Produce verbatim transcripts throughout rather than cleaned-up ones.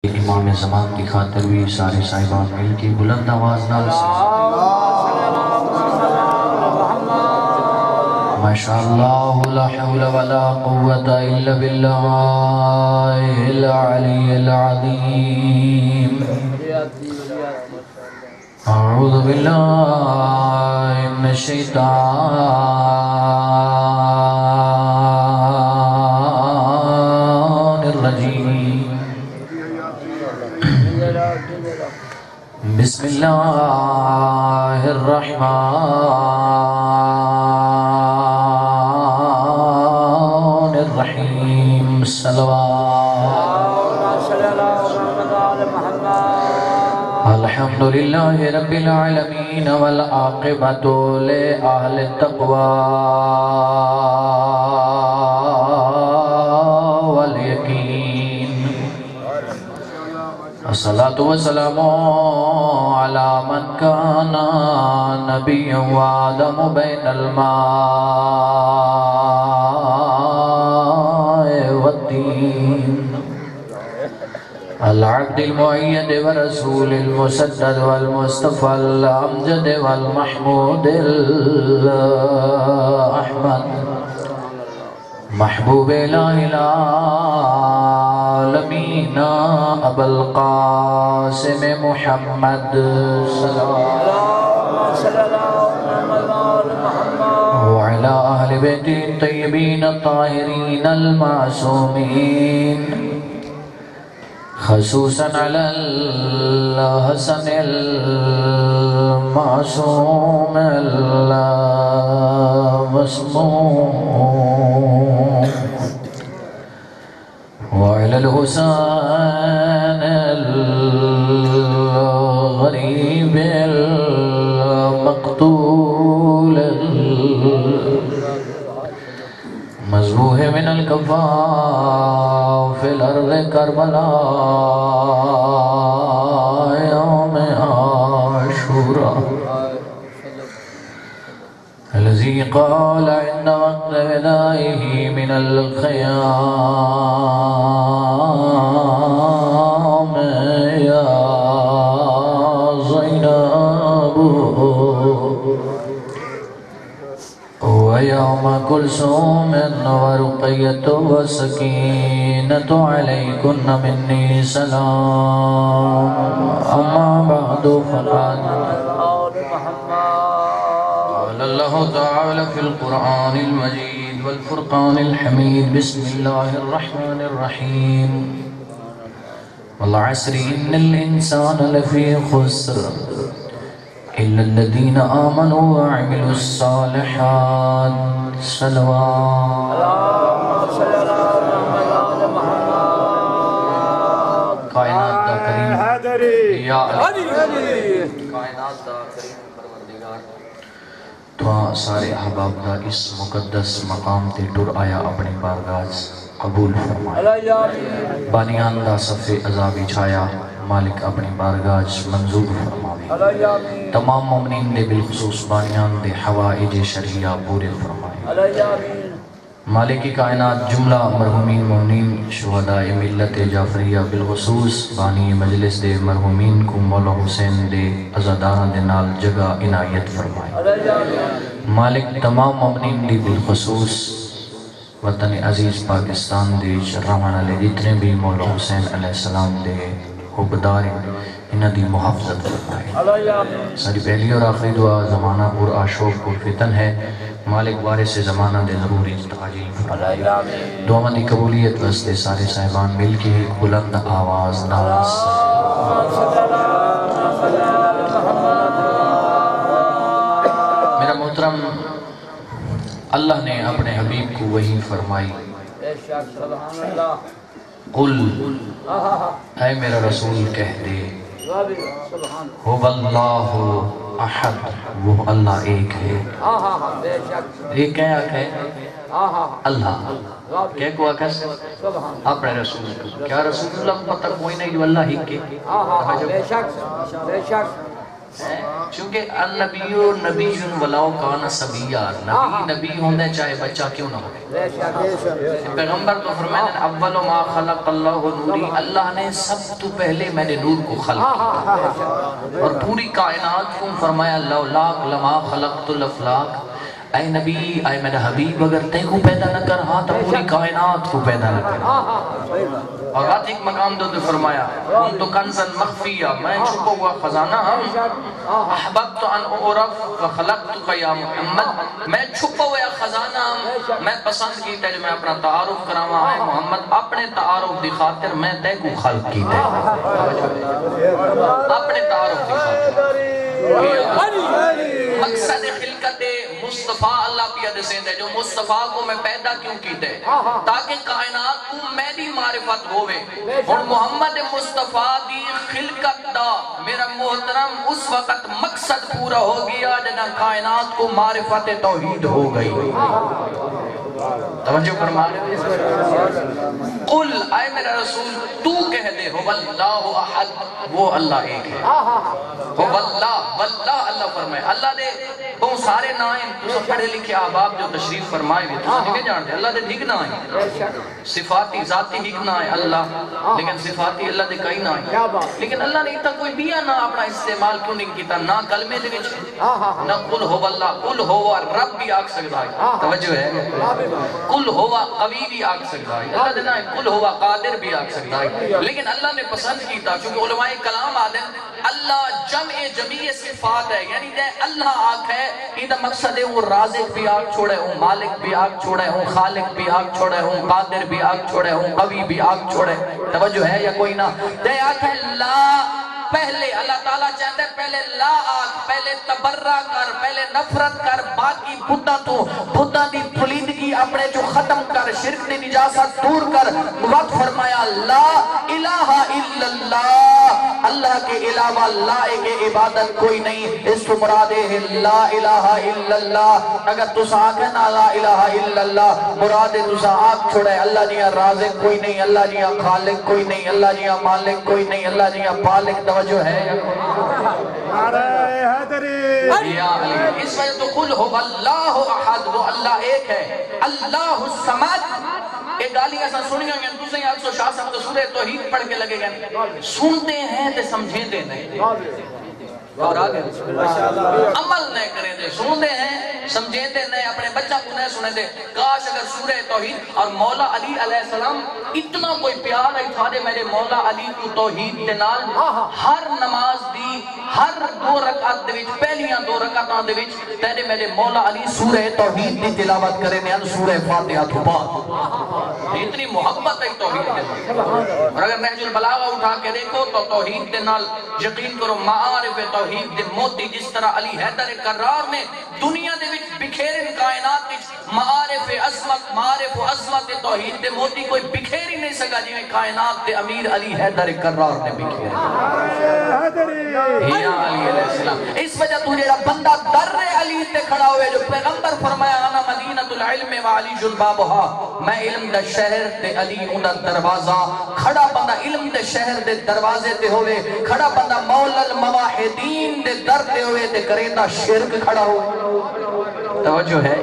امام زمان کی خاطر بھی سارے صاحبان مل کی بلند آواز نال سے ماشاءاللہ لا حول ولا قوة الا باللہ العلی العظیم اعوذ باللہ من الشیطان الرجیم بسم اللہ الرحمن الرحیم صلوات الحمدللہ رب العالمین والعاقبۃ لأہل التقوی والیقین الصلاة والسلام على من كان نبيا وآدم بين الماء والدين العبد المؤيد ورسول المسدد والمصطفى الأمجد والمحمود الأحمد محبوب إله العالمين أبا القاسم محمد صلى الله وعلى أهل بيته الطيبين الطاهرين المعصومين خصوصا على الحسن المعصوم المسموم وعلى الحسين الغريب المقتول مذبوح من الكفاف في الأرض كربلاء يوم عاشوراء الذي قال عند وقت ودائه من الخيام يا زينب ويوم كلثوم ورقية وسكينة عليكن مني سلام أما بعد فقال قال الله تعالى في القرآن المجيد والفرقان الحميد بسم الله الرحمن الرحيم والعصر إن الإنسان لفي خسر إلا الذين آمنوا وعملوا الصالحات صلوات کائنات دا کریم یا کائنات دا کریم پروردگار تو سارے احباب دا اس مقدس مقام تے ٹر آیا اپنی بارگاہ قبول فرمائے بانیان دا صفِ عذابی چھایا مالک اپنی بارگاہ منظور فرمائے تمام مومنین دے بالخصوص بانیان دے حوائج شرعیہ پورے فرمائے مالک کائنات جملہ مرحومین مومنین شہداء ملت جعفریہ بالخصوص بانی مجلس دے مرحومین کو مولا حسین دے عزاداران دے نال جگہ عنایت فرمائے مالک تمام مومنین دے بالخصوص وطن عزیز پاکستان دے شرمان علیہ جتنے بھی مولا حسین علیہ السلام دے حبدار انہ دی محافظت فرمائے ساری پہلی اور آخری دعا زمانہ پر آشوق پر فتن ہے مالک وارث زمانہ دے ضروری تعجیل فرمائے دعا مندی قبولیت وستے سارے صاحبان مل کے ایک بلند آواز ناس میرا محترم اللہ نے اپنے حبیب کو وحی فرمائی قل اے میرا رسول کہہ دے هو اللہ احد وہ اللہ ایک ہے ایک کیا ہے اللہ کیا کو آکس اپنے رسول کو کیا رسول اللہ کو پتہ کوئی نہیں جو اللہ ہی کے چونکہ النبیو نبی ولاؤ کانا سبیہ، نبی نبی ہوندے چاہے بچہ کیوں نہ ہو۔ پیغمبر تو فرمائے اول ما خلق اللہ نوری، اللہ نے سب تو پہلے میں نے نور کو خلق کیا اور پوری کائنات کو فرمایا لولاک لما خلقت الافلاک، اے نبی اے میرا حبیب اگر تے کو پیدا نہ کر ہاں تو پوری کائنات کو پیدا نہ کر۔ اور رات ایک مقام دو دو فرمایا کن تو کنزن مخفیہ، میں چھپا ہوا خزانہ ہم احببت ان اعرف فخلقتک یا محمد، میں چھپا ہوا خزانہ ہم میں پسند کی تے میں اپنا تعارف کراما ہے محمد، اپنے تعارف دی خاطر میں تے کو خلق کی تے اپنے تعارف دی خاطر۔ مقصد خلقت مصطفیٰ اللہ پیادے سے دے جو مصطفیٰ کو میں پیدا کیوں کی دے تاکہ کائنات کو میری معرفت ہوئے، اور محمد مصطفیٰ دی خلقت دا میرا محترم اس وقت مقصد پورا ہو گیا جنا کائنات کو معرفت توحید ہو گئی۔ توجہ فرما رہے قل اے میرا رسول تو کہہ دے ہو واللہ احد، وہ اللہ ایک ہے، ہو واللہ واللہ اللہ فرمائے اللہ دے بہت سارے نائیں تو سب پڑھے لکھے احباب جو تشریف فرمائے بھی تو سب جان دے اللہ دے ٹھیک نائیں، صفاتی ذاتی ٹھیک نائیں اللہ، لیکن صفاتی اللہ دے کئی نائیں، لیکن اللہ نے اتنا کوئی دیا نہ اپنا استعمال کیوں نہیں کیتا، نہ کلمے دے وچ نہ قل ہو واللہ، قل ہوا رب بھی آگ سکتا ہے، توجہ ہے قل ہوا قوی بھی آگ سکتا ہے، اللہ دینا ہے قل ہوا قادر بھی آگ سکتا ہے، لیکن اللہ نے پسند کیتا چونکہ علماء کلام آدھیں اللہ جمع جمیع صفات ہے، یعنی دے اللہ آگ ہے، یہ مقصد ہے وہ رازق بھی آگ چھوڑے ہوں، مالک بھی آگ چھوڑے ہوں، خالق بھی آگ چھوڑے ہوں، قادر بھی آگ چھوڑے ہوں، قوی بھی آگ چھوڑے، توجہ ہے یا کوئی نہ دے آگ ہے لا، پہلے اللہ تعالیٰ چاہتے ہیں پہلے لا آگ، پہلے تبرہ کر، پہلے نفرت کر، باقی بھتا تو بھتا دی پلیدگی اپنے جو ختم کر، شرک دی نجاست دور کر، وقت فرمایا لا الہ الا اللہ، اللہ کے علاوہ لا ایک عبادت کوئی نہیں، اس تو مرادے ہے لا الہ الا اللہ، اگر تسا آگے نا لا الہ الا اللہ مرادے تسا آگ چھوڑے، اللہ جیاں رازق کوئی نہیں، اللہ جیاں خالق کوئی نہیں، اللہ جیاں مالک کوئی نہیں، اللہ جیاں پالک توجہ ہے یا علی، اس وجہ تو قل ہو اللہ احد، وہ اللہ ایک ہے، اللہ الصمد، ایک گالی ایسا سنی گا کہ دوسرے آج سو شاہ صاحب تو سورہ توحید پڑھ کے لگے گئے، سنتے ہیں تے سمجھیں دے نہیں اور آگے عمل نہیں کریں دے، سنتے ہیں سمجھیں دے نہیں، اپنے بچہ کو نہیں سنے دے، کاش اگر سورہ توحید اور مولا علی علیہ السلام اتنا کوئی پیار ہے تھا دے میرے مولا علی کو توحید دے نال ہر نماز دی ہر دو رکعت دے وچ پہلیاں دو رکعتاں دے وچ تیرے میرے مولا علی سورہ توحید دی تلاوت کرے نیان سورہ فاتحہ تو بعد، اتنی محبت ہے توحید دے، اور اگر نہج البلاغہ اٹھا کے دیکھو تو توحید دے نال یقین کرو معارف توحید دے موتی جس طرح علی حیدر کرار نے دنیا دے وچ بکھیرن کائنات وچ معارف عظمت معارف و عظمت توحید دے موتی کوئی بکھیر ہی نہیں سکا جی میں کائنات دے امیر علی حیدر کرار نے بکھیر یا علی علیہ السلام، اس وجہ تو جیڑا بندہ در علی تے کھڑا ہوئے جو پیغمبر فرمایا انا مدینۃ العلم و علی جلبابہا، میں علم دا شہر تے علی اندہ دروازہ، کھڑا بندہ علم دے شہر دے دروازے تے ہوئے، کھڑا بندہ مولا المواحدین دے در تے ہوئے تے کریندہ شرک کھڑا ہوئے، توجہ ہے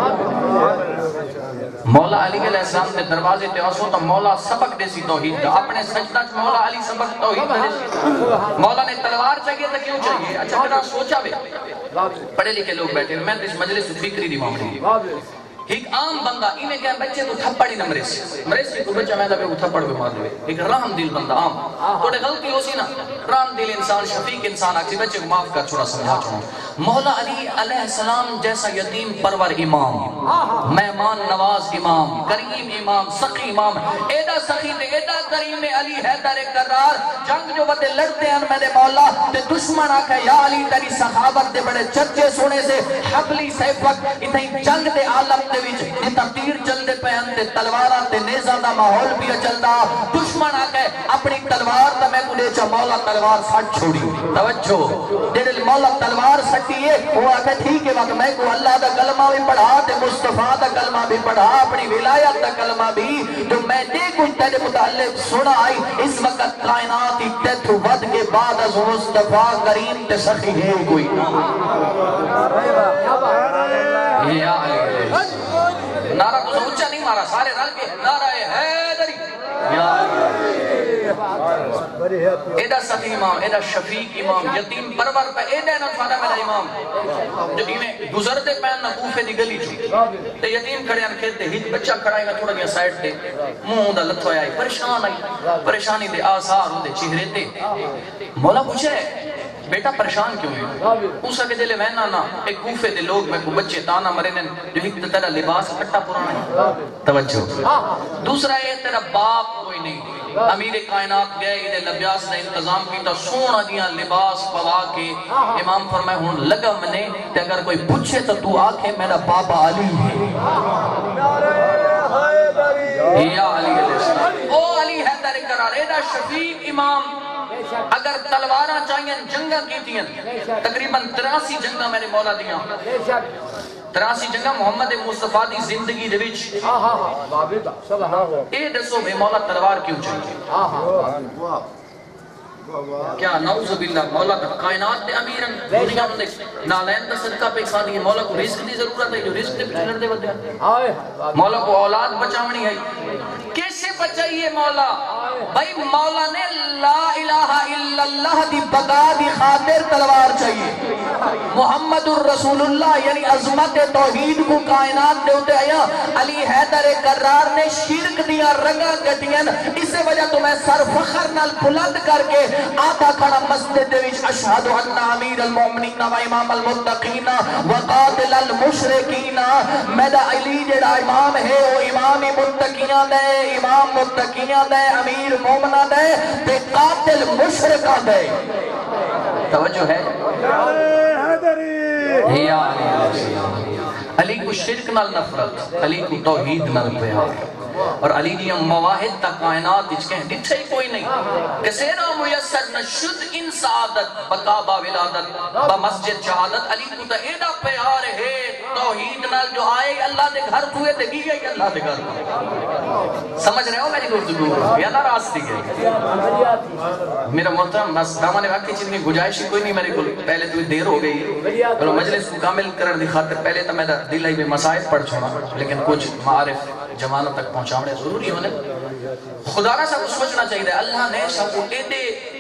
مولا علی علیہ السلام دے دروازے تے آسو تو مولا سبق دے سی توحید دا، اپنے سجدہ مولا علی سبق توحید دے سی، مولا نے تلوار چاہیے تھا کیوں چاہیے، اچھا کہنا سوچا بے پڑھے لکھے لوگ بیٹھے میں اس مجلس فکری دی معاملی ایک عام بندہ انہیں کہا بچے تو تھپڑی نہ مرے سے مرے سے کو بچہ میں دے تھپڑ پہ مار دے، ایک رحم دل بندہ عام توڑے غلطی ہو سی نا، رحم دل انسان شفیق انسان آکسی بچے کو معاف کر چھوڑا سمجھا چھوڑا، مولا علی علیہ السلام جیسا یتیم پرور امام، مہمان نواز امام، کریم امام، سخی امام، ایدہ سخی تے ایدہ کریم علی حیدر کرار، جنگ جو بدے لڑتے ہیں میرے مولا تے دشمن آکھا یا علی تیری صحابت دے بڑے چرچے سونے سے حبلی سیف وقت اتنی جنگ دے عالم دے وچ جتا تیر چلدے پہن تے تلواراں تے نیزاں دا ماحول بھی چلدا دشمن آ کے اپنی تلوار تے میں کو دے چا مولا تلوار سٹ چھوڑی توجہ جڑے مولا تلوار سٹی ہے وہ آ کے ٹھیک ہے وقت میں کو اللہ دا کلمہ بھی پڑھا تے مصطفیٰ دا کلمہ بھی پڑھا اپنی ولایت دا کلمہ بھی تو میں دے کچھ تیرے متعلق سنا آئی اس وقت کائنات ہی تیتھ ود کے بعد از مصطفیٰ کریم تے سخی ہے کوئی یا علی نعرہ تو اونچا نہیں مارا سارے رل کے نعرہ حیدری یا ایڈا سخی امام ایڈا شفیق امام یتیم پرور پہ ایڈا نہ فادا میرا امام جو ایمیں گزرتے پہن نہ کوفے دی گلی چھو تے یتیم کھڑے ان کھیلتے ہی بچہ کھڑائی میں تھوڑا گیا سائٹ تے منہ دا لتھویا آئی پریشان آئی پریشانی دے آثار ہوں دے چہرے تے مولا پوچھے بیٹا پریشان کیوں ہے اسا کے دلے وینا نا ایک کوفے دے لوگ میں کو بچے تانا مرنن جو ایک تیرا لباس کٹا پرانا ہے توجہ دوسرا یہ تیرا باپ کوئی نہیں امیر کائنات گئے ادھے لبیاس نے انتظام کی تا سونا دیا لباس پوا کے امام فرمائے ہون لگا منے تے اگر کوئی پوچھے تو تو آکھے میرا بابا علی ہے یا علی علیہ السلام او علی حیدر قرار ایدہ شفیق امام اگر تلوارہ چاہیے جنگہ کی تھیں تقریباً تراسی جنگہ میں نے مولا دیا تراسی جنگہ محمد مصطفیٰ دی زندگی دے وچ اے دسو بے مولا تلوار کیوں چاہیے کیا نعوذ باللہ مولا کا کائنات دے امیرن دنیا میں نالین دا صدقہ پہ کھا دیئے مولا کو رزق دی ضرورت ہے جو رزق دے پچھلر دے بدیا مولا کو اولاد بچاونی ہے کیسے بچائیے مولا بھائی مولا نے لا الہ الا اللہ دی بقا دی خاطر تلوار چاہیے محمد الرسول اللہ یعنی عظمت توحید کو کائنات دے ہوتے آیا علی حیدر قرار نے شرک دیا رنگا گٹین اسے وجہ تو میں سر فخر نال بلند کر کے آتا کھڑا مسجد دے وچ اشہد ان امیر المومنین و امام المتقین و قاتل المشرکین میرا علی جڑا امام ہے وہ امام متقیاں دے امام متقیاں دے امیر مومنہ دے تے قاتل مشرکہ دے توجہ ہے یا علی علی کو شرک نال نفرت علی کو توحید نال پیار اور علی دیا مواحد تا کائنات اچھ کہیں ڈٹھے کوئی نہیں کسیرا میسر نشد ان سعادت بقابہ ولادت با مسجد شہادت علی کو تا ایڈا پیار ہے توحید نال جو آئے اللہ دے گھر کوئے تے گی گئی اللہ دے گھر سمجھ رہے ہو میری گفتگو یا ناراض تھی گئی میرا محترم بس دامانے وقت کی چیز میں گجائشی کوئی نہیں میرے کو پہلے تو دیر ہو گئی تو مجلس کو کامل کرنے دی خاطر پہلے تو میں دل ہی میں مسائل پڑھ چھوڑا لیکن کچھ معارف جمانوں تک پہنچاونے ضروری ہونے خدا را سب کو سوچنا چاہیے اللہ نے سب کو ایدے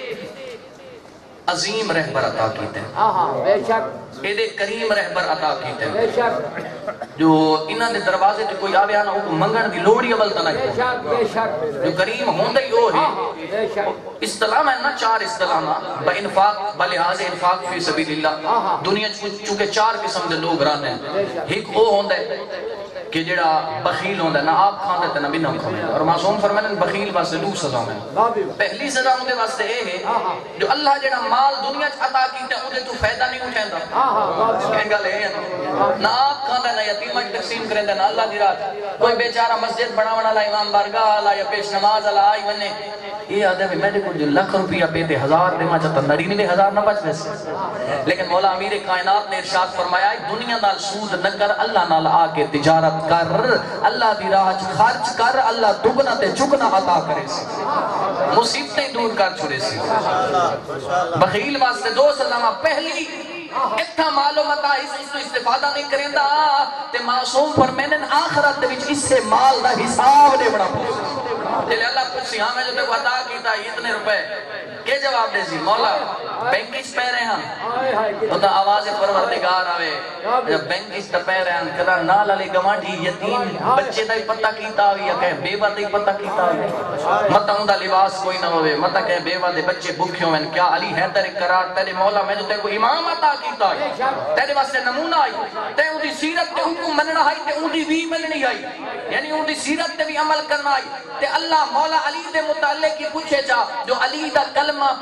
عظیم رہبر عطا کیتے ہیں ایدے کریم رہبر عطا کیتے ہیں جو انہاں دے دروازے تے کوئی آوے آنا وہ منگن دی لوڑی عمل تنہ جو کریم ہوندہ ہی ہو ہے استلام ہے نا چار استلام با انفاق با لحاظ انفاق فی سبیل اللہ دنیا چونکہ چار قسم دے لوگ رانے ہیں ایک وہ ہوندہ ہے کہ جڑا بخیل ہوندہ ہے نا آپ کھاندے تے نبی نہ کھاندے اور معصوم فرمائن بخیل واسطے دو سزا میں پہلی سزا ہوندے واسطے اے ہے جو اللہ جڑا مال دنیا عطا کیتے ہیں انہیں تو فائدہ نہیں اٹھائندہ کہیں گا لے نہ آپ کھاندے نہ یتیمہ تقسیم کریں دے نہ اللہ دی رات کوئی بیچارہ مسجد بڑا بڑا لا امام بارگاہ لا یا پیش نماز لا آئی بنے یہ آدھے میں نے کچھ لکھ روپیہ پیتے ہزار دے ماں چاہتا نرینی نے ہزار نہ بچ ویسے لیکن مولا امیر کائنات نے ارشاد فرمایا دنیا نال سود نہ کر اللہ نال آکے تجارت کر اللہ دی راج خرچ کر اللہ دگنا تے چکنا عطا کرے سی مصیبتیں دور کر چھوڑے سی بخیل واسطے دو سلامہ پہلی اتھا معلومتا اس تو استفادہ نہیں کریں دا تے معصوم فرمینن آخرت دے وچ اس سے مال دا حساب دے بڑا پوچھ جلے اللہ کچھ سی ہاں میں جو تے عطا کیتا اتنے روپے کہ جواب دے سی مولا بینکیس پہ رہے ہم تو تا آواز پروردگار آوے جب بینکیس تا پہ رہے ہم کدا نال علی گوانڈی یتیم بچے دا ہی پتہ کیتا ہوئی یا کہیں بیوہ دا ہی پتہ کیتا ہوئی مطا ہوں دا لباس کوئی نہ ہوئے مطا کہیں بیوہ دے بچے بھوکے ہوئے کیا علی حیدر قرار تیرے مولا میں جو تے کو امام عطا کیتا ہے تیرے واسطے نمونہ آئی تے ان دی سیرت تے حکم مننا آئی تے ان دی بھی مننی آئی یعنی ان دی سیرت تے بھی عمل کرنا آئی تے اللہ مولا علی دے متعلق کی پوچھے جا جو علی دا کلمہ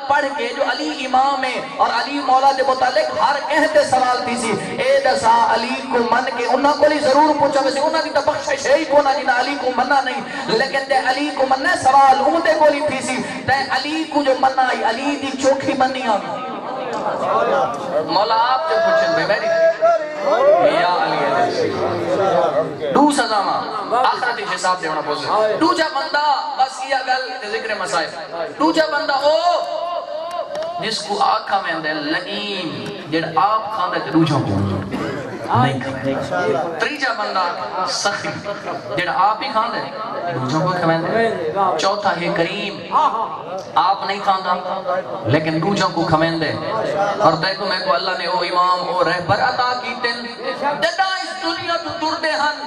پڑھ کے جو علی امام ہے اور علی مولا دے متعلق ہر کہتے سوال تھی سی اے دسا علی کو من کے انہاں کو لی ضرور پوچھا ویسے انہاں کی تا بخشش ہے ہی کونا جنہاں علی کو مننا نہیں لیکن تے علی کو مننا سوال ان دے کو لی تھی سی تے علی کو جو مننا آئی علی دی چوکھی مننی آگا مولا آپ جو پوچھیں بے میری یا علی علیہ دو سزاما آخرتی حساب دیونا پوچھیں دو جا بندہ بس یہ گل ذکر مسائل دو جا بندہ او جس کو آکھا میں اندے لئیم جڑ آپ کھاندے تے دو جا پوچھیں نہیں کھاندے تریجا بندہ سخی جڑ آپ ہی کھاندے دو جا کو کھاندے چوتھا ہے کریم آپ نہیں کھاندا لیکن دو جا کو کھاندے اور دیکھو میں کو اللہ نے او امام او رہبر عطا کیتن جدا اس دنیا تو دردے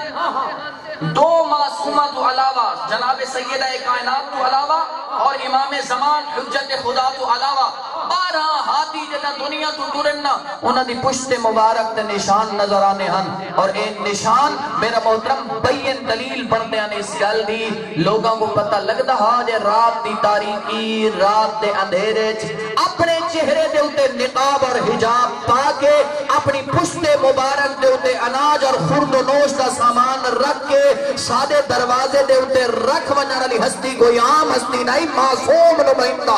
ہن دو معصومہ تو علاوہ جناب سیدہ کائنات تو علاوہ اور امام زمان حجت خدا تو علاوہ بارہ ہاتھی جنہ دنیا تو درننا انہاں دی پشت مبارک تے نشان نظر آنے ہن اور این نشان میرا محترم بین دلیل بنتے ہیں اس گل دی لوگاں کو پتہ لگتا ہاں جے رات دی تاریکی رات دے اندھیرے اپنے چہرے دے ہوتے نقاب اور حجاب پاکے اپنی پشت مبارک دے ہوتے اناج اور خرد و نوش دا سامان رکھ کے سادے دروازے دے ہوتے رکھ ونجان علی ہستی کوئی عام ہستی نہیں معصوم نمائندہ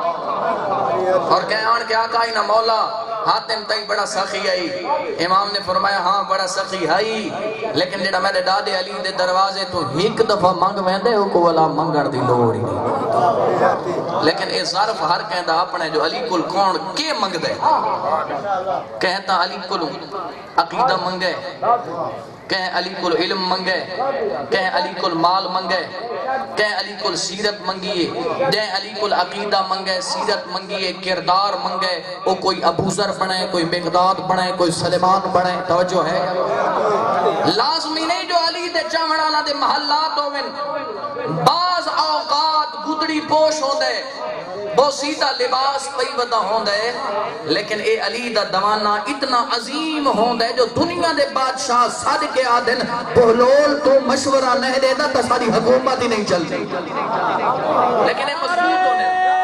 اور کہان کیا کہا نا مولا حاتم تائی بڑا سخی آئی امام نے فرمایا ہاں بڑا سخی آئی لیکن جڑا میرے دادے علی دے دروازے تو ایک دفعہ منگ ویندے ہو کو والا منگڑ دی لوڑی لیکن اے ظرف ہر کہندہ اپنے جو علی کل کون کے منگ دے کہتا علی کل عقیدہ منگے کہیں علی کل علم منگے کہیں علی کل مال منگے کہیں علی کل سیرت منگیے کہیں علی کل عقیدہ منگے سیرت منگیے کردار منگے وہ کوئی ابو ذر بنے کوئی مقداد بنے کوئی سلیمان بنے توجہ ہے لازمی نہیں جو علی دے چاوڑانا دے محلات ہوئن بعض اوقات گدڑی پوش ہوں دے بوسیدہ لباس پیودہ ہوں دے لیکن اے علی دا دوانا اتنا عظیم ہوں دے جو دنیا دے بادشاہ صادق آدھن بہلول تو مشورہ نہیں دے دا تا ساری حکومت ہی نہیں چلتی لیکن اے مضبوط ہونے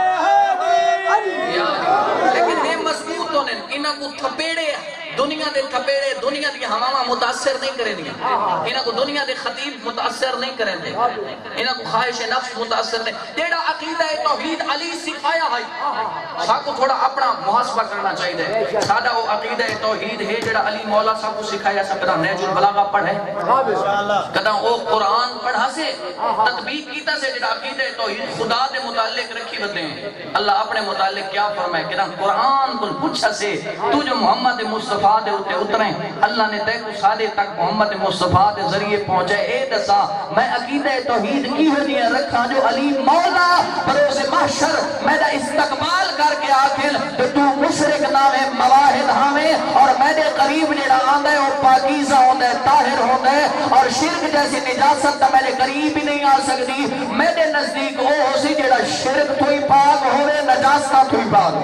لیکن اے مضبوط ہونے انہاں کو تھپیڑے دنیا دے تھپیڑے دنیا دی ہمامہ متاثر نہیں کریں دیا انہاں کو دنیا دے خطیب متاثر نہیں کریں دے انہاں کو خواہش نفس متاثر نہیں جیڑا عقیدہ توحید علی سکھایا ہے سا کو تھوڑا اپنا محاسبہ کرنا چاہیے دے سادہ وہ عقیدہ توحید ہے جیڑا علی مولا سا کو سکھایا سا کدا نہج البلاغہ پڑھے کدا وہ قرآن پڑھا سے تطبیق کیتا سے جیڑا عقیدہ توحید خدا دے متعلق رکھی بدے ہیں اللہ اپنے متعلق کیا فرمائے کدا قرآن کو پوچھا سے تو جو محمد مصطفیٰ دے ہوتے اتریں اللہ نے دیکھو سادے تک محمد مصطفیٰ دے ذریعے پہنچے اے دسا میں عقیدہ توحید کی ہوئی رکھا جو علی مولا بروز محشر میرا استقبال کر کے آخر تو مشرک نامے مواہد ہمیں اور میرے قریب جڑا آندھے اور پاکیزہ ہوندے طاہر ہوندے اور شرک جیسی نجاست تا میرے قریب ہی نہیں آ سکتی میرے نزدیک وہ ہو سی جڑا شرک تو ہی پاک ہوئے نجاستہ تو ہی پاک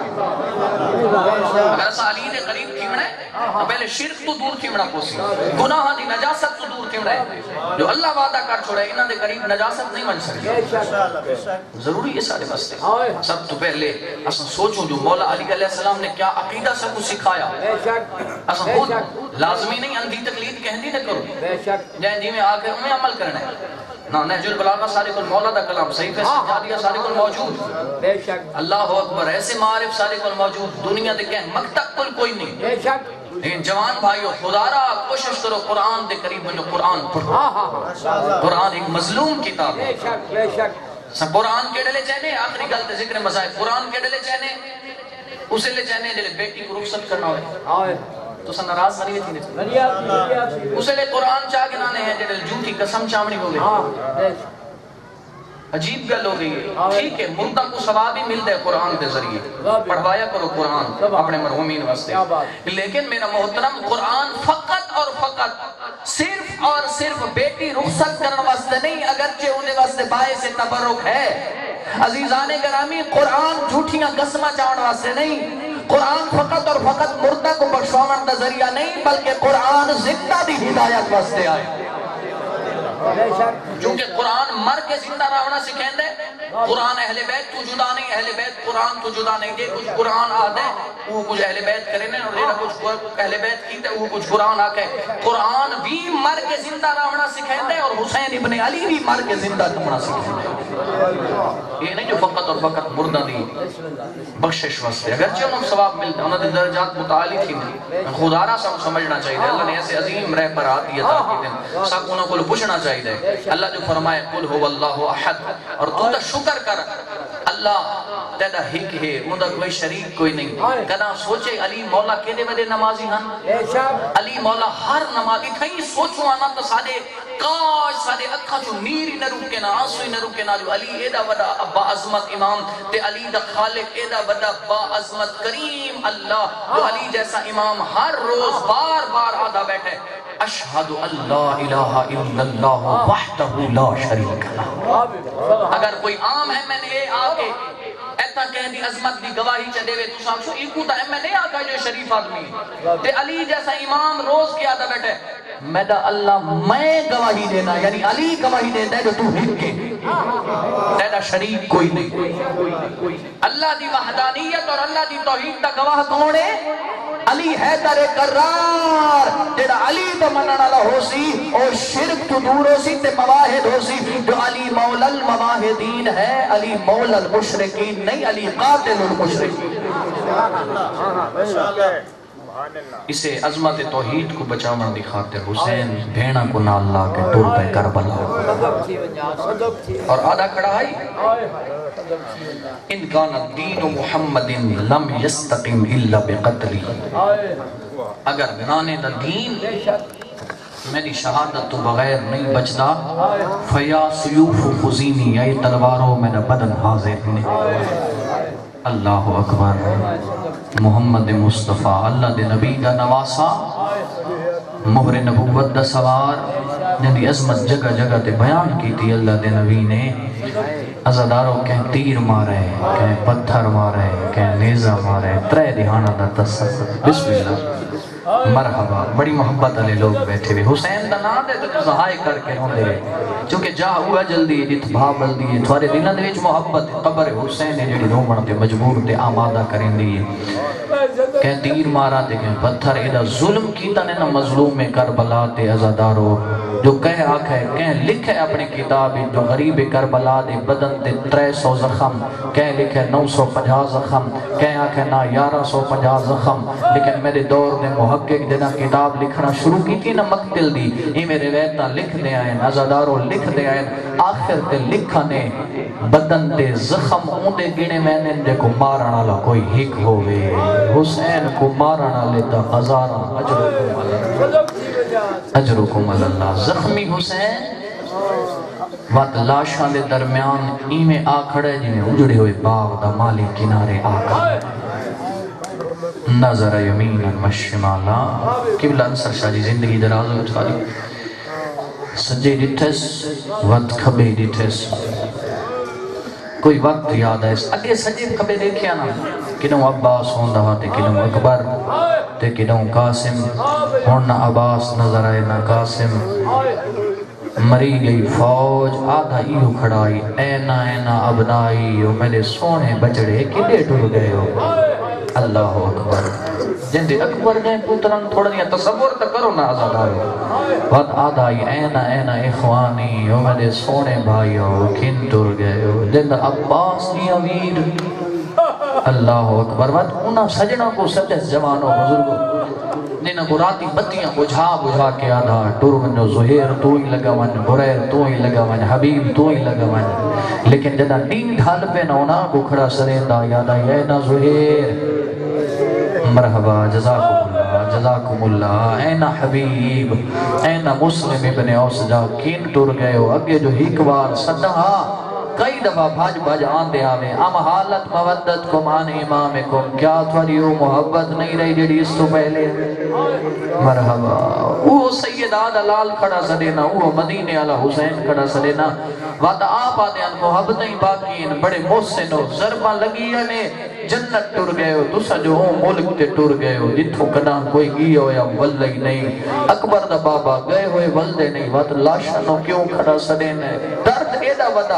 اگر ایسا علی نے قریب کیمڑا ہے تو پہلے شرک تو دور کیمڑا پوسی گناہ دی نجاست تو دور کیمڑا ہے جو اللہ وعدہ کر چھوڑے انہاں دے قریب نجاست نہیں بن سکتی ضروری ہے سارے بستے سب تو پہلے اصلا سوچوں جو مولا علی علیہ السلام نے کیا عقیدہ سب کو سکھایا اصلا خود لازمی نہیں اندھی تقلید کہندی نہ کرو جائیں جی میں آکے انہیں عمل کرنا ہے نا نہج البلاغہ سارے کل مولا دا کلام صحیح فیصل جاریہ سارے کل موجود اللہ اکبر ایسے معارف سارے کل موجود دنیا دے کہیں مکتب کل کوئی نہیں لیکن جوان بھائیو خدا را کوشش کرو قرآن دے قریب جو قرآن پڑھو قرآن ایک مظلوم کتاب ہے قرآن کے ڈلے چاہنے آخری گلت ذکر مذاہب قرآن کے ڈلے چاہنے اسے لے چاہنے جلے بیٹی کو رخصت کرنا ہوئے تو سن ناراض نہیں تھی اسے لے قرآن چاہ کے نانے ہیں جلے جھوٹی قسم چامنی ہو گئی عجیب گل ہو گئی ہے ٹھیک ہے مردہ کو ثواب ہی ملتا ہے قرآن کے ذریعے پڑھوایا کرو قرآن اپنے مرحومین واسطے لیکن میرا محترم قرآن فقط اور فقط صرف اور صرف بیٹی رخصت کرنے واسطے نہیں اگرچہ انہیں واسطے باعث تبرک ہے عزیزان گرامی قرآن جھوٹیاں قسمہ چاہنے واسطے نہیں قرآن فقط اور فقط مردہ کو بخشوانا ذریعہ نہیں بلکہ قرآن زندہ دی ہدایت واسطے آئے کیونکہ قرآن مر کے زندہ رہنا سکھیں دے قرآن اہل بیت تو جدا نہیں، اہل بیت قرآن تو جدا نہیں دے، کچھ قرآن آدھے وہ کچھ اہل بیت کرے نہیں، اور دینا کچھ اہل بیت کی تے وہ کچھ قرآن آکے قرآن بھی مر کے زندہ رہنا سکھائیں دے، اور حسین ابن علی بھی مر کے زندہ رہنا سکھائیں دے۔ یہ نہیں جو فقط اور فقط مردہ دی بخشش واسطے، اگرچہ انہوں نے ثواب ملتا ہے، انہوں نے درجات متعالی تھی نہیں، خدارہ سب سمجھنا چاہیے دے، اللہ نے ایسے عظیم رہ پر آتی عطا کی دن، سب انہوں کو پوچھنا چاہیے دے۔ اللہ جو فرمائے قل هو اللہ احد، اور تو دا شکر کر اللہ تیدا ہک ہے، ان دا کوئی شریک کوئی نہیں۔ کہنا سوچے علی مولا کہنے میں دے نمازی ہن، علی مولا ہر نمازی کہیں سوچو آنا تو سادے کاش سادے اکھا جو نیری نہ روکے نا، آنسوئی نہ روکے نا، جو علی ایدہ ودا با عظمت امام تے علی دا خالق ایدہ ودا با عظمت کریم اللہ، جو علی جیسا امام ہر روز بار بار آدھا بیٹھے اشہد اللہ الہ الا اللہ وحدہ لا شریک لہ۔ اگر کوئی عام ہے میں نے آگے ایتا کہہ دی عظمت دی گواہی چہ دے وے تو سامسو ایکو تا میں نے آگا جو شریف آدمی تے علی جیسا امام روز کی آدھا بیٹھے میں دا اللہ میں گواہی دینا، یعنی علی گواہی دیتا ہے جو تو ہن کے تیرا شریک کوئی نہیں۔ اللہ دی وحدانیت اور اللہ دی توحید دا گواہ کون ہے؟ علی حیدر کرار، جیڑا علی تو منن والا ہو سی اور شرک تو دور ہو سی تے مواحد ہو سی، جو علی مولا المواحدین ہے، علی مولا المشرکین نہیں، علی قاتل المشرکین۔ اسے عظمت توحید کو بچانا دی خاطر حسین بھیڑا کو نہ اللہ کے ٹور پہ کربلا، اور آدھا کھڑا ہے ان کان الدین محمد لم یستقم الا بقتلی، اگر نانے دا دین میری شہادت تو بغیر نہیں بچدا فیا سیوف خزینی، یا یہ تلواروں میرا بدن حاضر نہیں۔ اللہ اکبر، محمد مصطفیٰ اللہ دے نبی دا نواسا، مہر نبوت دا سوار، جنہی عظمت جگہ جگہ تے بیان کی تھی اللہ دے نبی نے، عزاداروں کہیں تیر مارے، کہیں پتھر مارے، کہیں نیزہ مارے، ترے دہانہ دا تصف، بسم اللہ مرحبا، بڑی محبت علی لوگ بیٹھے ہوئے، حسین دا نام دے تو زہائی کر کے ہوں دے، چونکہ جا ہوا جلدی جت بھابل دیئے، تھوارے دلہ دے وچ محبت قبر حسین ہے جڑی رومن تے مجبور تے آمادہ کریں دیئے، کہیں تیر مارا تے کہیں پتھر، ایدہ ظلم کیتا نے نا مظلوم کربلا تے عزادارو، جو کہہ آکھے کہیں لکھے اپنے کتاب جو غریب کربلا دے بدن تے ترے سو زخم، کہیں لکھے نو سو پنجا زخم، کہیں آکھے نا یارہ سو پنجا زخم، لیکن میرے دور دے محقق دینا کتاب لکھنا شروع کی تھی نا مقتل دی، ہی میرے ویتہ لکھ دے آئیں، عزادارو لکھ دے آئیں، آخر تے لکھنے بدن تے زخم اوندے گنے میں نے دے کو مارنا لا کوئی ہک ہوئے، حسین کو مارنا لیتا ہزارہ اجرکم اللہ، اجرکم اللہ، زخمی حسین وقت لاشاں دے درمیان ایمیں آکھڑے جنہیں اجڑے ہوئے باغ دا مالی کنارے آکھڑے، نظر یمین مشمالا، قبلہ انصر شاہ جی زندگی دراز ہو چھالی، سجے ڈٹھس وقت کھبے ڈٹھس، کوئی وقت یاد ہے اگے سجے کھبے دیکھیا نا، کنوں عباس ہوندہ تے کنوں اکبر تے کنوں قاسم، ہونہ عباس نظر آئے نا قاسم، مری گئی فوج آدھا ایو کھڑائی، اینا اینا ابنائی، میرے سونے بچڑے کدے ٹر گئے ہو، اللہ اکبر، جن دے اکبر گئے پوتران تھوڑا دیا تصور تا کرو نا آزادارو، وقت آدھائی اینا اینا اخوانی، او میرے سونے بھائیو کن ٹر گئے ہو، جن دے عباس نی امیر، اللہ اکبر، وقت انہا سجنہ کو سجس جوانو بزرگو، جنہ کو راتی بتیاں بجھا بجھا کے آدھا ٹور منو زہیر تو ہی لگا من، بریر تو ہی لگا من، حبیب تو ہی لگا من، لیکن جنہ دین ڈھال پہ نونا کو کھڑا سریندہ یادہ اینا زہیر، مرحبا جزاکم اللہ جزاکم اللہ، اینا حبیب اینا مسلم ابن اوسجا کین ٹور گئے ہو، اگے جو ہیکوار صدہا کئی دفعہ بھاج بھاج آن دے آوے، ام حالت مودت کم آن امامکم، کیا تھوڑی محبت نہیں رہی جڑی اس تو پہلے، مرحبا، وہ سیدہ دلال کھڑا سدینا، وہ مدینے علی حسین کھڑا سدینا، وعد آپ آدھے ان محبت نہیں باقین، بڑے محسن ہو، ضربہ لگی نے جنت ٹر گئے ہو، تو سجو ہوں ملک تے ٹر گئے ہو، جتھوں کدان کوئی گئی ہو یا ولہ ہی نہیں، اکبر دا بابا گئے ہوئے ولدے نہیں، وعد لاشنوں کیوں کھڑا سدینا، درد ایدہ ودا جو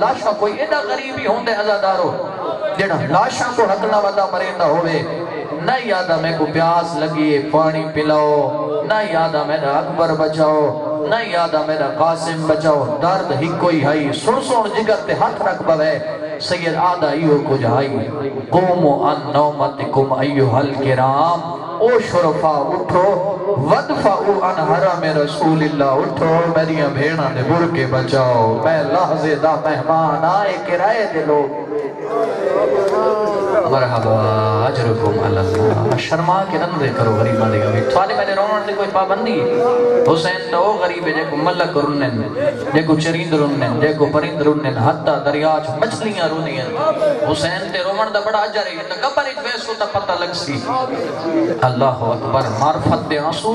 لاشا کوئی ایڈا غریب ہی ہوندے عزادارو جڑا لاشا کو حقنا ودا مریندا ہوئے نہ یادہ میں کو پیاس لگی پانی پلاؤ نہ یادہ میرا اکبر بچاؤ نہ یادہ میرا قاسم بچاؤ درد ہی کوئی ہائی سن سن جگر تے ہاتھ رکھ بوے سید آدھا ایو کو جہائی قومو ان نومتکم ایوہ الکرام او شرفا اٹھو ودفعو ان حرم رسول اللہ اٹھو میریاں بھیڑاں دے برکے بچاؤ میں لحظے دا مہمان آئے کرائے دے لوگ مرحبا اجرکم اللہ شرما کے نندے کرو غریبہ دے گا تھوالے میں نے رونن دے کوئی پابندی حسین تو غریب ہے جے کو ملک رنن جے کو چریند رنن جے کو پرند رنن حتی دریاج مچھلیاں رنن حسین تے رومن دا بڑا اجر ہے تو کبر ایک ویسو تا پتہ لگ سی اللہ اکبر معرفت دے آنسو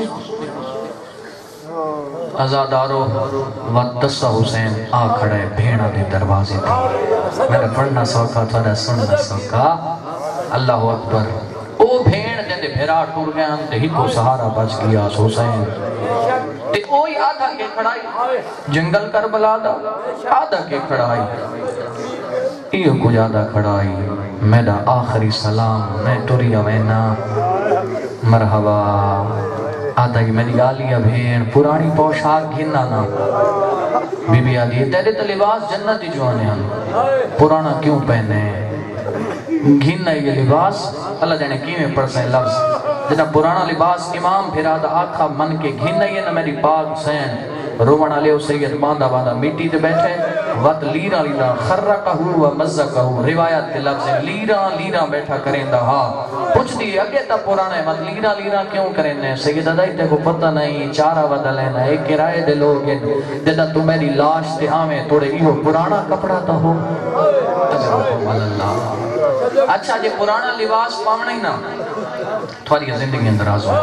ازادارو ودسا حسین آ کھڑے بھیڑا دے دروازے تھے میں نے پڑھنا سوکا تھوڑا سننا سوکا اللہ اکبر او بھیڑ دے دے بھیرا ٹور گیا تے ہی کو سہارا بچ گیا حسین تے اوہی آدھا کے کھڑائی جنگل کربلا دا آدھا کے کھڑائی ایو کو جادہ کھڑائی میرا آخری سلام میں ٹوریا وینا مرحبا آدھا کہ میری آلیا بھین پرانی پوشاک گھننا نا بی بی آدھی تیرے تو لباس جنتی جوانے ہم پرانا کیوں پہنے گھننا یہ لباس اللہ جانے کیویں پڑھ سائے لفظ جنا پرانا لباس امام پھرا دا آکھا من کے گھننا یہ نا میری پاک حسین رومن علیہ سید باندھا باندھا میٹی دے بیٹھے وقت لیرہ لیرہ خرقہو و مزقہو روایت کے لفظ لیرہ لیرہ بیٹھا کریں دا ہاں پوچھ دی اگے تا پرانا ہے مت لیرہ لیرہ کیوں کریں نے سید ادائی تے کو پتہ نہیں چارہ ودا لینا ایک کرائے دے لوگ جدا تو میری لاش تے آمیں توڑے ایو پرانا کپڑا تا ہو اجرکم اللہ اچھا جے پرانا لباس پامنا ہی نا تھوڑی زندگی اندر آزو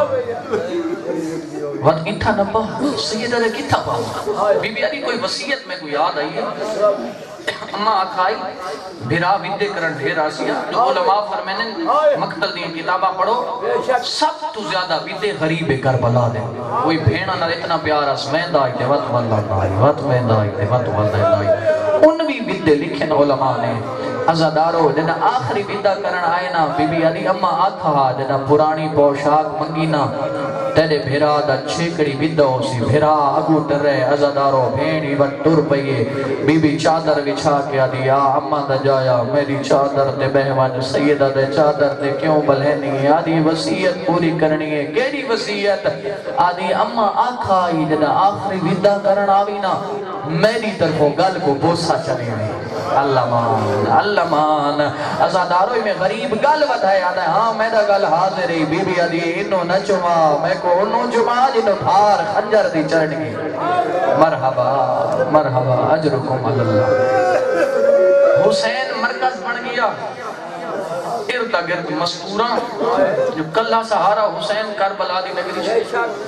وقت انٹھا نبا سیدہ دے کتا پاؤں بی بی علی کوئی وسیعت میں کوئی یاد آئی ہے اما آکھائی بھیرا ویدے کرن ڈھیر آسیا جو علماء فرمینے مقتل دین کتابہ پڑھو سب تو زیادہ ویدے غریب کربلا دے کوئی بھیڑا نہ اتنا پیارا سمین دائی دے وط واللہ دائی وط وین دائی دے وط واللہ دائی ان بھی ویدے لکھن علماء نے ازادارو جنہ آخری ویدہ کرن آئینا بی بی علی اما آتھا جنہ پرانی پوشاک منگینا تیرے بھیرا دا چھیکڑی ویدہ ہو سی بھیرا اگو ٹرے ازادارو بھینی وٹ ٹر پئیے بی بی چادر بچھا کے دیا اما دا جایا میری چادر دے بہوان سیدہ دے چادر دے کیوں بلہنی آدھی وسیعت پوری کرنی ہے کیڑی وسیعت آدھی اما آکھائی جنہ آخری ویدہ کرن آوینا میری طرفوں گل کو بوسا چلی ہوئی اللہ مان اللہ مان ازادارو میں غریب گل ودھائے آدھا ہاں میں دا گل حاضر ہی بی بی آدھی انہوں نہ چما میں کو انہوں چما جنہوں تھار خنجر دی چڑھنی مرحبا مرحبا اجرکم اللہ حسین مرکز بن گیا ارد گرد مستورہ جو کلہ سہارا حسین کربلا دی نگری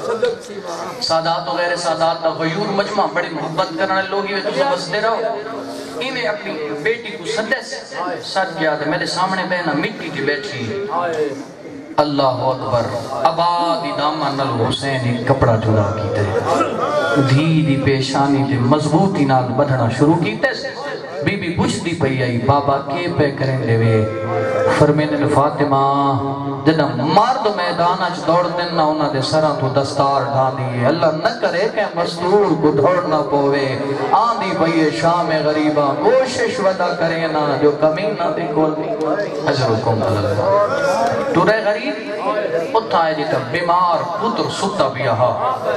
سادات و غیر سادات غیور مجمع بڑی محبت کرنے لوگی وے تو بستے رہو انہیں اپنی بیٹی کو سدے ساتھ گیا تھا میرے سامنے بہنا مٹی تھی بیٹھی اللہ اکبر آبادی دامان نلو حسین ایک کپڑا جدا کیتے دھی دی پیشانی دی مضبوطی نال بدھنا شروع کیتے بی بی پوچھ دی پئی آئی بابا کے پہ کریں دے وے فرمین فاطمہ جنہ مرد میدانہ چھ دوڑ دینا انہاں دے سران تو دستار ڈھان دیئے اللہ نہ کرے کہ مستور کو دوڑنا پوے آن دی پئیے شام غریبہ کوشش ودا کرے نا جو کمینہ دے کول اجرکم اللہ تو رہے غریب اتھائے جیتا بیمار پتر ستا بھی آہا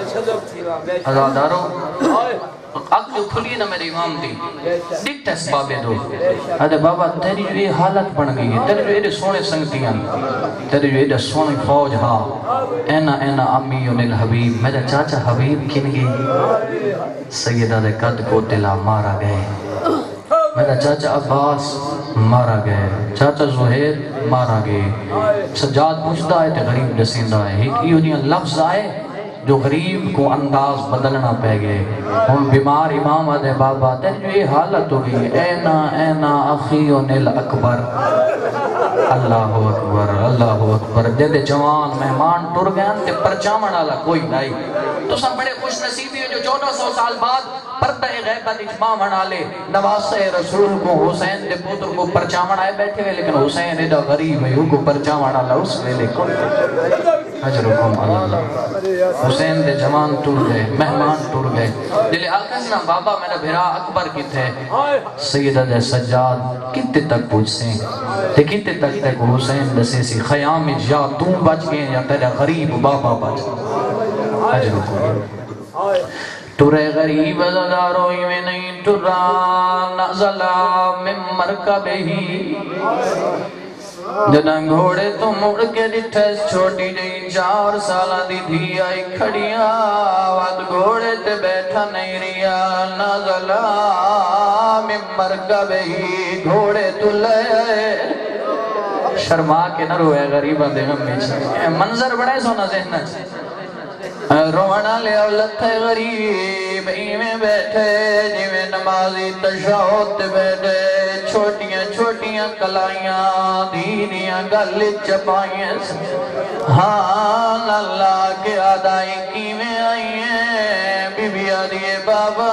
ازادارو اگ جو کھلی نا میرے امام دی دیکھتا اس بابے دو ادھے بابا تیری جو یہ حالت بن گئی ہے تیری جو یہ سونے سنگتیاں تیری جو یہ سونے فوج ہاں اینا اینا امیون الحبیب میرا چاچا حبیب کن گئی سیدہ دے قد کو دلا مارا گئے میرا چاچا عباس مارا گئے چاچا زہیر مارا گئے سجاد پوچھتا ہے تے غریب جسیندہ ہے ایک ایو دیاں لفظ آئے جو غریب کو انداز بدلنا پہ گئے ہم بیمار امام آدھے بابا تیری جو یہ حالت ہو گئی اینا اینا اخیون الاکبر اللہ اکبر اللہ اکبر جدے جوان مہمان ٹر گئے تے پرچامن آلا کوئی نہیں تو سب بڑے خوش نصیبی ہیں جو چودہ سو سال بعد پردہ غیبت اجماع بنا لے نواسے رسول کو حسین دے پوتر کو پرچاون آئے بیٹھے ہوئے لیکن حسین ایڈا غریب ہے کو پرچاون آلہ اس ویلے کون حجرکم اللہ حسین دے جوان ٹور گئے مہمان ٹور گئے دلے آقا سنا بابا میرا بھیرا اکبر کی تھے سیدہ دے سجاد کتے تک پوچھ سے تے کتے تک تک حسین دسے سی خیام یا تم بچ گئے یا تیرا غریب بابا بچ گئے حجرکم ترے غریب زداروئی میں نہیں ترا نزلہ من مرکب ہی جنہ گھوڑے تو مڑ کے ڈٹھس چھوٹی جئی چار سالہ دی دھی آئی کھڑیاں واد گھوڑے تے بیٹھا نہیں ریا نزلہ من مرکب ہی گھوڑے تو لے شرما کے نہ روئے غریبہ دے ہم میں منظر بڑے سونا ذہنہ رونا لے اولت غریب ایمیں بیٹھے جیویں نمازی تشہد بیٹھے چھوٹیاں چھوٹیاں کلائیاں دینیاں گل چپائیاں ہاں اللہ کے آدائی کیویں آئییں بی بی آدھیے بابا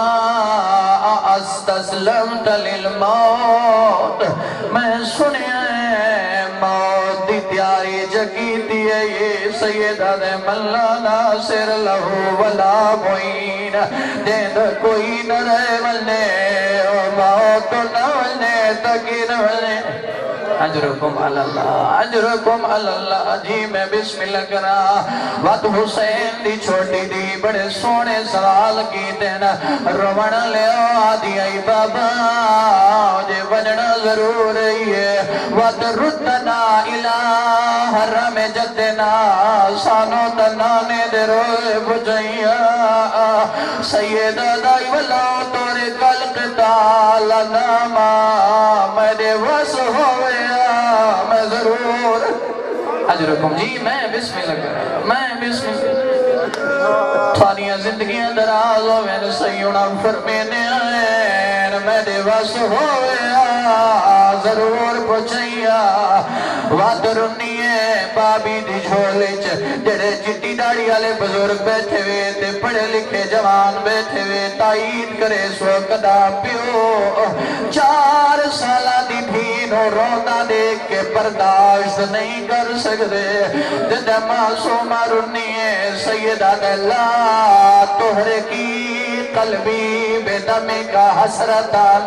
استسلمت للموت میں سنیا موت دی تیاری جگی دیئے یہ سیدہ دے ملا ناصر لہو ولا معین دیند کوئی نہ رہے ملنے موت نہ ملنے تکی نہ ملنے اجرکم اللہ اجرکم اللہ جی میں بسم اللہ کرا وقت حسین دی چھوٹی دی بڑے سونے سوال کی دینا روڑ لے آدھی آئی بابا جے بجنا ضرور ہے وقت ردنا الہ حرم جدنا سانو تنانے دے روئے بجائیا سیدہ دائی والا تورے کل قتال ناما میرے وس ہوئے میں ضرور اجرکم جی میں بسم اللہ کرا میں بسم اللہ تھانیاں زندگیاں دراز ہوئے سیونا فرمینے آئین میرے وس ہوئے ضرور پچھئیا وادرنیے بابی دی جھولے چ جڑے چٹی داڑی والے بزرگ بیٹھے ہوئے تے پڑھے لکھے جوان بیٹھے ہوئے تائید کرے سو کدا پیو چار سالہ دی دھینو رونا دیکھ کے برداشت نہیں کر سکتے جدہ معصومہ رنیے سیدہ دلہ تہرے کی قلبی بے دمی کا حسرتان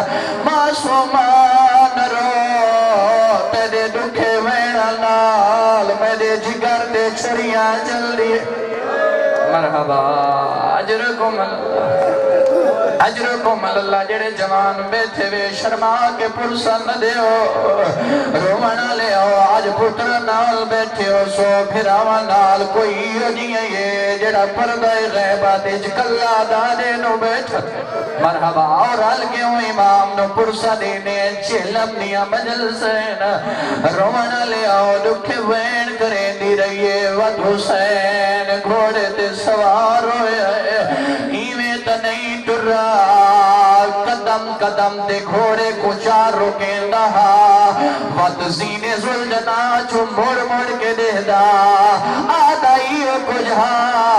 معصومان رو تیرے دکھے ویڑا نال میرے جگر دے چھریاں چل دیئے مرحبا اجرکم اللہ اجرکم اللہ جڑے جوان بیٹھے وے شرما کے پرسن دے ہو رومنا لے ہو آج پتر نال بیٹھے ہو سو پھراوا نال کوئی رجیے یہ جڑا پردہ غیبات اجکلہ دانے نو بیٹھا مرحبا اور حل کے ہوں امام نو پرسا دینے چلم نیا مجلسین رومنا لے ہو دکھے وین کریں دی رہیے ود حسین گھوڑے تے سوار ہوئے ایویں تا نہیں ٹر رہا قدم قدم دے گھوڑے کو چار رکیں دہا ود زینے زلجنا چھو مڑ مڑ کے دے دا آدھائیو کجھا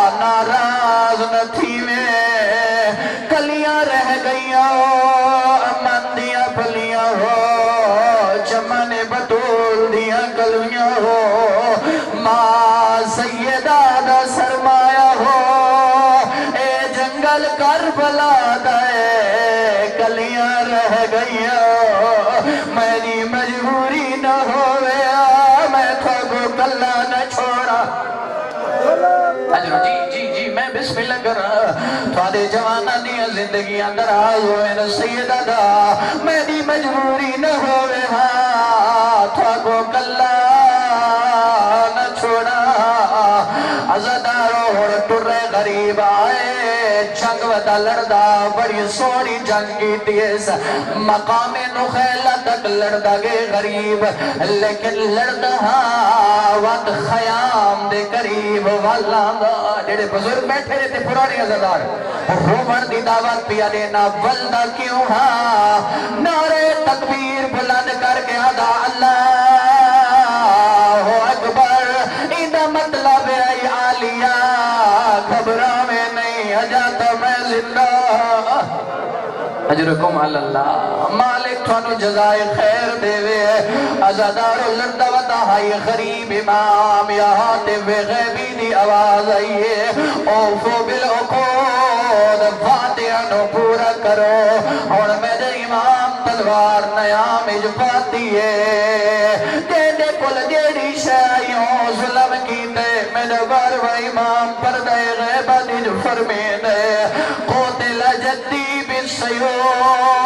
ناراض نہ تھی میں کلیاں رہ گئیاں ہو مندیاں پھلیاں ہو چمن بطول دیاں کلویاں ہو ماں سیدہ دا سرمایہ ہو اے جنگل کربلا دائے کلیاں رہ گئیاں ہو میری مجبوری نہ ہوئے میں تھو کو کلہ نہ چھوڑا اجرو جی جی جی میں بسم اللہ کر تھوڑے جوانہ دیا زندگی اندر آئے ہوئے نا سیدہ دا میری مجبوری نہ ہوئے ہاں تھوڑا کو کلہ نہ چھوڑا عزدارو اور ترے غریب آئے جنگ ودا لڑدا بڑی سوڑی جنگ کی تیس مقام نخیلہ تک لڑدا گے غریب لیکن لڑدا ہاں وقت خیام دے قریب والا دا جڑے بزرگ بیٹھے رہے تھے پرانی عزدار رومن دی دعوت پیا دینا ولدہ کیوں ہاں نعرے تکبیر بلند کر کے آدھا اللہ اکبر ایدہ مطلب ہے آلیہ گھبرا اجرکم اللہ مالک تھانو جزائے خیر دے وے ازادار لردہ و دہائی غریب امام یا حاتف غیبی دی آواز آئیے اوفو بالعقود فاتحہ نو پورا کرو اور میرے امام تلوار نیام اجفاتی ہے تینے کل جیڑی شایوں ظلم کی دے میرے بار و امام پردے غیبہ دی جو فرمینے قوتل جدی بالسیوف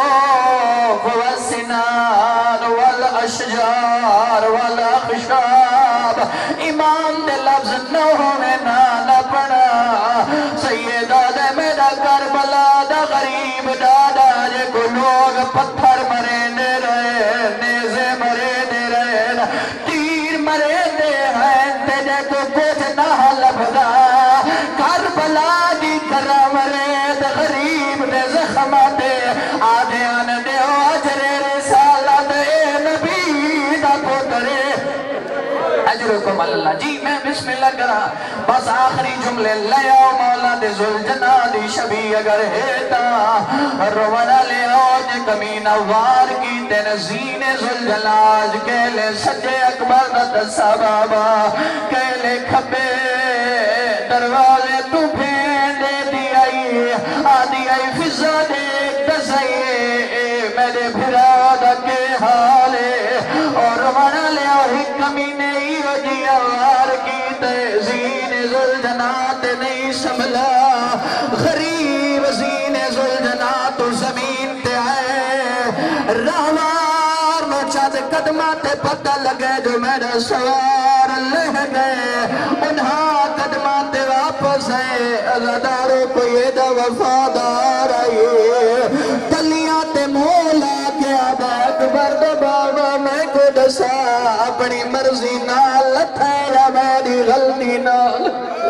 والسنان والاشجار والاخشاب امام دے لفظ نہ ہونے نہ پڑا سیدہ دے میرا کربلا دا غریب دادا جے کو لوگ پتھر مرے دے رہے نیزے مرے دے رہے تیر مرے دے ہیں تیجے کو کچھ نہ لبدا کربلا دی کرا مرے دے غریب دے زخماتے آدھے آنے دے آجرے رسالت اے نبی دا پترے اجرکم اللہ جی میں بسم اللہ کرا بس آخری جملے لیا مولا دے زلجنا دی شبی اگر ہیتا رونا لے آج کمینہ وار کی تنزین زلجلاج کہلے سجے اکبر دسا بابا کہلے کھبے دروازے تو پھینڈے دی آئی آدھی آئی فضا دیکھ دسائیے میرے بھراد کے حالے اور رونا لے آئی کمینے ہی وجی آوار کی تزین زلجنات نہیں سملا غریب زین زلجنات زمین تے آئے راوار میں چاہتے قدمات پتہ لگے جو میرا سوار لہ گئے انہاں قدمات واپس آئے ازاداروں کو یہ دا وفادار آئیے تلیاں تے مولا کے آبا اکبر دا بابا میں کو دسا اپنی مرضی نال لتھیرا میری غلطی نال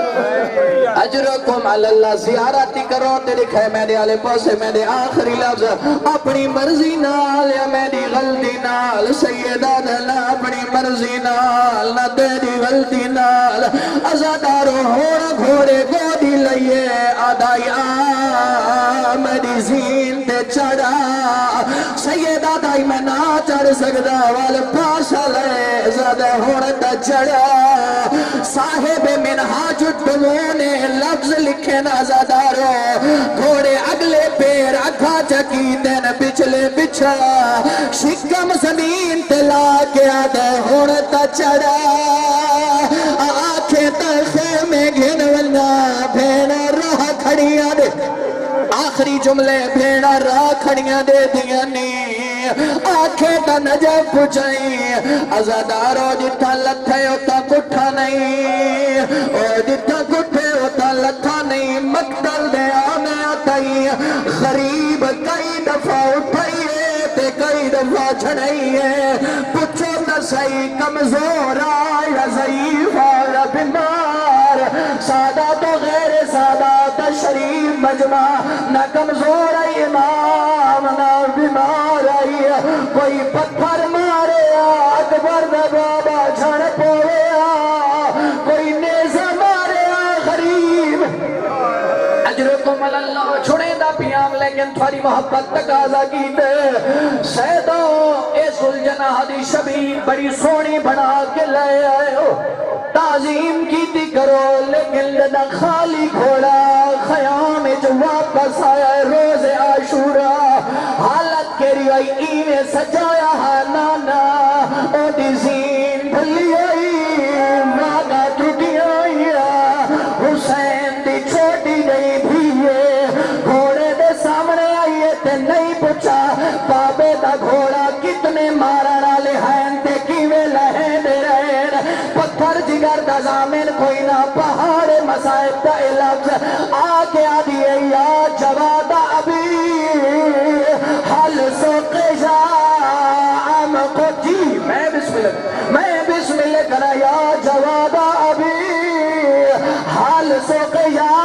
اجرکم اللہ زیارتی کرو تے لکھے میرے آلے پاسے میرے آخری لفظ اپنی مرضی نال یا میری غلطی نال سیدہ دلہ اپنی مرضی نال نہ تیری غلطی نال ازادارو ہوڑا گھوڑے گودی لئیے آدھائی آمدی زین تے چڑھا سیدہ دائی میں نہ چڑھ سکتا وال پاشا لے زیادہ ہوڑا چڑھا صاحب منہاج الدمونے لفظ لکھے نازادارو گھوڑے اگلے پیر اکھا چکی دن پچھلے بچھا شکم زمین تلا کے آدھے ہوڑتا چڑھا آنکھیں تلخے میں گھن ولنا بھینا راہ کھڑیاں دے آخری جملے بھیڑا راہ کھڑیاں دے دیا نہیں آنکھیں تا نجب پچھائیں ازادارو جتھا لتھے ہوتا کٹھا نہیں اور جتھا کٹھے ہوتا لتھا نہیں مقتل دے آنے آتائی غریب کئی دفعہ اٹھائیے تے کئی دفعہ چھڑائیے پچھو نسائی کمزور آیا ضعیف آیا بیمار سادہ تو غیر سادہ تشریف مجمع نہ کمزور آئی امام نہ بیمار آئی کوئی پتھر مارے اکبر دا بابا جھڑ پوے کوئی نیزہ مارے غریب اجرکم اللہ چھوڑے دا پیام لیکن تھوڑی محبت تقاضا کی دے سیدو اے زلجنہ دی شبیر بڑی سونی بنا کے لے آئے ہو تعظیم کی تھی کرو لیکن لدہ خالی کھوڑا خیام جو واپس آیا روز عاشورہ حالت کے ریائی ایوے سجایا ہانانا او دی زین بھلی آئی مانا ٹوٹی آئی حسین دی چھوٹی نہیں بھیئے گھوڑے دے سامنے آئیے تے نہیں پوچھا بابے دا گھوڑا کتنے مارا لے ہیں تے کیوے لہیں دے رہے پتھر جگر دا زامن کوئی نہ پہاڑ مسائب دا لفظ آکے آدھیے یا جواد ابی حل سوق جام کو جی میں بسم اللہ میں بسم اللہ کرا یا جواد ابی حل سوق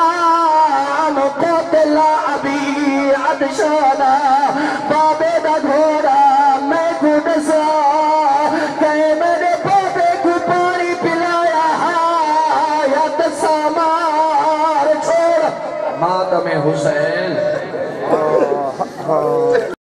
جام کو تلا ابی عدشانا بابے دا گھوڑا میں گھڑسا کہے میرے بابے کو پانی پلایا حایت سامار چھوڑ ماتم حسین مصطفیٰ